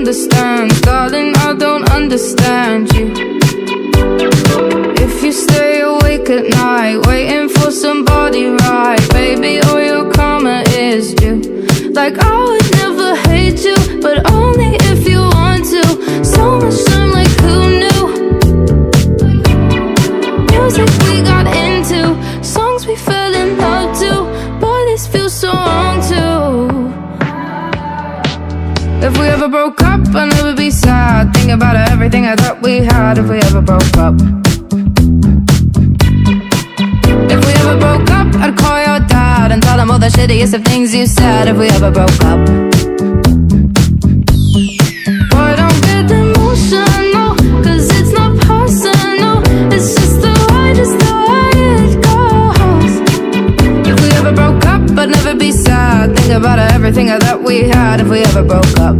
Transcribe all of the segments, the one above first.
understands. Darling, I don't understand you. If you stay awake at night, waiting for somebody right, baby, all your karma is due. Like I would never hate you, but only if you want to. So much time, like who knew? Music we got into, songs we fell in love to. Boy, this feels so wrong too. If we ever broke up, I'd never be sad. Think about everything I thought we had. If we ever broke up, if we ever broke up, I'd call your dad and tell him all the shittiest of things you said. If we ever broke up, boy, don't get emotional, cause it's not personal. It's just the way it goes. If we ever broke up, I'd never be sad. Think about everything I thought we had. If we ever broke up,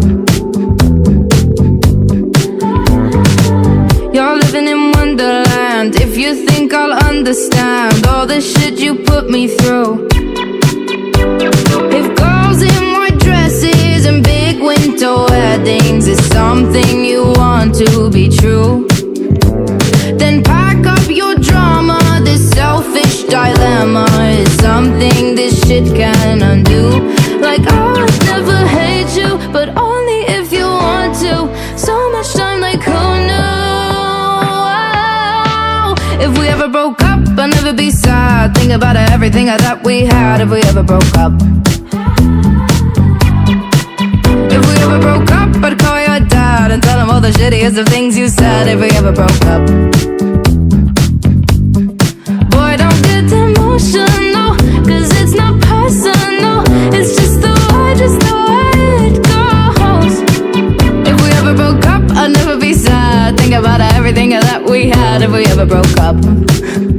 you're living in Wonderland. If you think I'll understand all the shit you put me through. If girls in white dresses and big winter weddings is something you want to be true, then pack up your drama. This selfish dilemma is something this shit can undo. Like I would never hate you, but only if you want to. So much time, like who knew? If we ever broke up, I'd never be sad. Think about everything I thought we had. If we ever broke up, if we ever broke up, I'd call your dad and tell him all the shittiest of things you said. If we ever broke up, boy, don't get emotional, cause it's not personal. It's just the way it goes. If we ever broke up, I'd never be sad. Think about everything that we had. If we ever broke up.